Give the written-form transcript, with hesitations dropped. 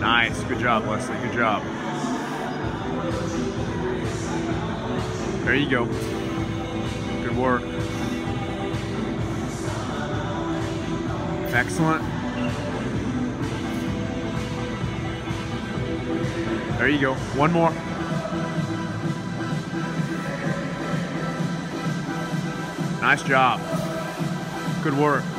Nice, good job, Leslie, good job. There you go. Good work. Excellent. There you go. One more. Nice job. Good work.